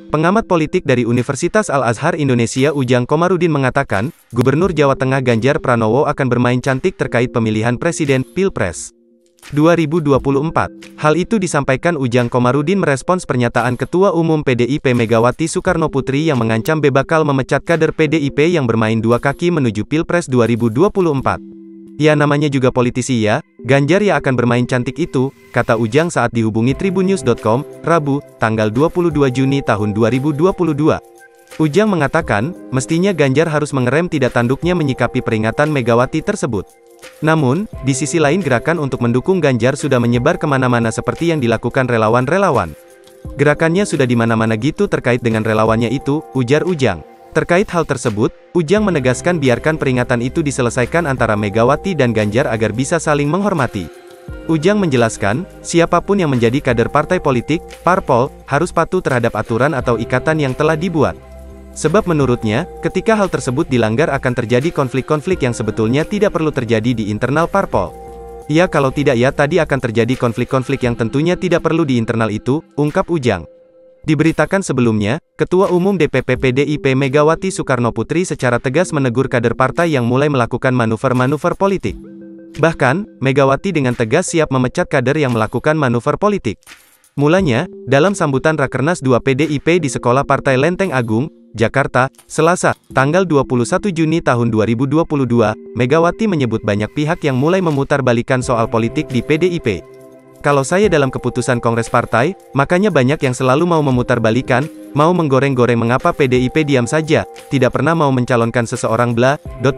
Pengamat politik dari Universitas Al-Azhar Indonesia Ujang Komarudin mengatakan, Gubernur Jawa Tengah Ganjar Pranowo akan bermain cantik terkait pemilihan presiden, Pilpres 2024. Hal itu disampaikan Ujang Komarudin merespons pernyataan Ketua Umum PDIP Megawati Soekarnoputri yang mengancam bakal memecat kader PDIP yang bermain dua kaki menuju Pilpres 2024. Ya namanya juga politisi ya, Ganjar ya akan bermain cantik itu, kata Ujang saat dihubungi tribunnews.com, Rabu, tanggal 22 Juni tahun 2022. Ujang mengatakan, mestinya Ganjar harus mengerem tidak tanduknya menyikapi peringatan Megawati tersebut. Namun, di sisi lain gerakan untuk mendukung Ganjar sudah menyebar kemana-mana seperti yang dilakukan relawan-relawan. Gerakannya sudah di mana-mana gitu terkait dengan relawannya itu, ujar Ujang. Terkait hal tersebut, Ujang menegaskan biarkan peringatan itu diselesaikan antara Megawati dan Ganjar agar bisa saling menghormati. Ujang menjelaskan, siapapun yang menjadi kader partai politik, parpol, harus patuh terhadap aturan atau ikatan yang telah dibuat. Sebab menurutnya, ketika hal tersebut dilanggar akan terjadi konflik-konflik yang sebetulnya tidak perlu terjadi di internal parpol. Ya kalau tidak ya tadi akan terjadi konflik-konflik yang tentunya tidak perlu di internal itu, ungkap Ujang. Diberitakan sebelumnya, Ketua Umum DPP PDIP Megawati Soekarnoputri secara tegas menegur kader partai yang mulai melakukan manuver-manuver politik. Bahkan, Megawati dengan tegas siap memecat kader yang melakukan manuver politik. Mulanya, dalam sambutan Rakernas 2 PDIP di Sekolah Partai Lenteng Agung, Jakarta, Selasa, tanggal 21 Juni tahun 2022, Megawati menyebut banyak pihak yang mulai memutarbalikkan soal politik di PDIP. Kalau saya dalam keputusan Kongres Partai, makanya banyak yang selalu mau memutarbalikkan, mau menggoreng-goreng mengapa PDIP diam saja, tidak pernah mau mencalonkan seseorang bla,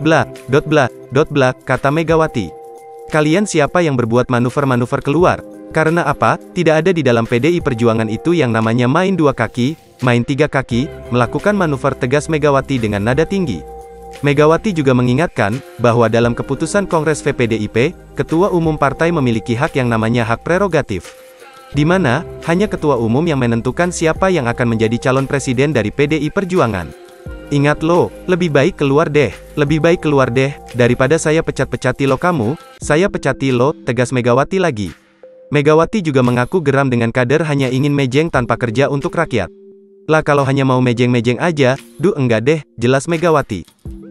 kata Megawati. Kalian siapa yang berbuat manuver-manuver keluar? Karena apa? Tidak ada di dalam PDI Perjuangan itu yang namanya main dua kaki, main tiga kaki, melakukan manuver, tegas Megawati dengan nada tinggi. Megawati juga mengingatkan, bahwa dalam keputusan Kongres VPDIP, Ketua Umum Partai memiliki hak yang namanya hak prerogatif. Di mana, hanya Ketua Umum yang menentukan siapa yang akan menjadi calon presiden dari PDI Perjuangan. Ingat lo, lebih baik keluar deh, daripada saya pecat-pecati lo kamu, saya pecati lo, tegas Megawati lagi. Megawati juga mengaku geram dengan kader hanya ingin mejeng tanpa kerja untuk rakyat. Lah kalau hanya mau mejeng-mejeng aja, enggak deh, jelas Megawati.